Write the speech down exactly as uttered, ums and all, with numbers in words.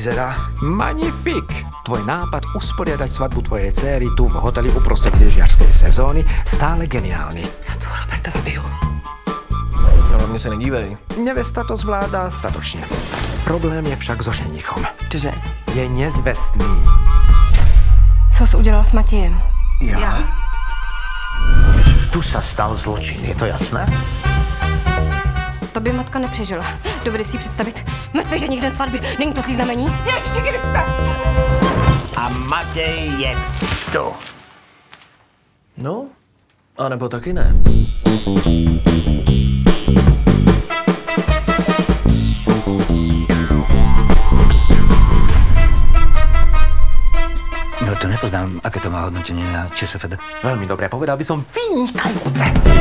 vyzerá? Magnifik! Tvoj nápad usporiadať svadbu tvojej céry tu v hoteli uprostred lyžiarskej sezóny stále geniálny. Ja toho Roberta zabiju. Ale mne sa nedívej. Nevesta to zvládá statočne. Problém je však so ženichom. Čože? Je nezvestný. Co jsi udělal s Matějem? Ja? ja? Tu sa stal zločin, je to jasné? To by matka nepřežila. Dovedeš si představit mrtvý ženich den svatby. Není to si znamení? Ježiši Kriste! A Matej je tu. No, anebo taky ne. No to nepoznám, aké to má hodnotenie na ČSFD. Veľmi dobre, povedal by som vynikajúce.